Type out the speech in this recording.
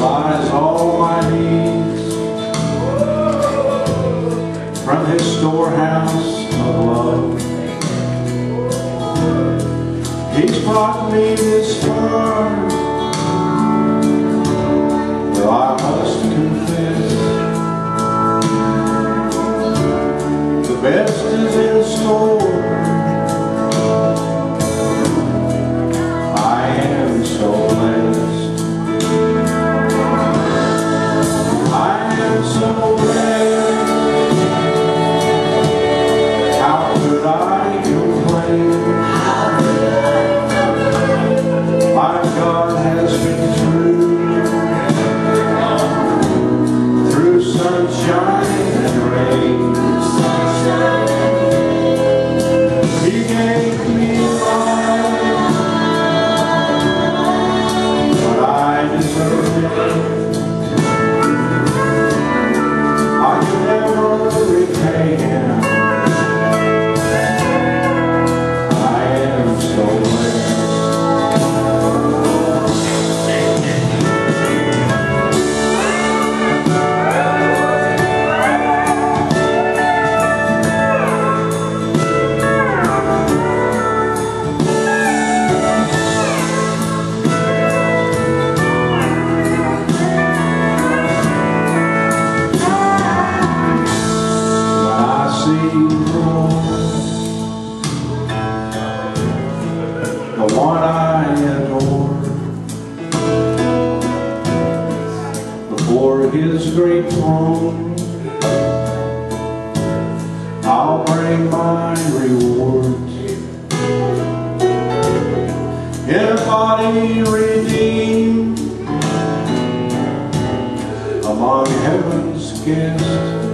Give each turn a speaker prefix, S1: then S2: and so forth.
S1: supplies all my needs from His storehouse of love. He's brought me this far, though I must confess the best is in store. I am so blessed. I am so blessed. How could I complain? My God has been true through sunshine and rain. He gave me life, but I deserved it. I can never repay Him. I am so blessed. The one I adore, before His great throne, I'll bring my reward in a body redeemed among heaven's guests.